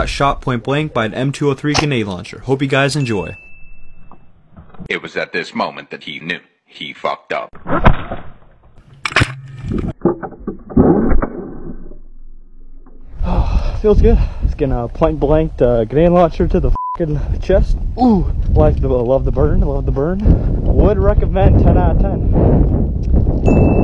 Got shot point blank by an M203 grenade launcher. Hope you guys enjoy. It was at this moment that he knew he fucked up. Oh, feels good. It's getting a point blank grenade launcher to the fucking chest. Ooh, love the burn, love the burn. Would recommend 10 out of 10.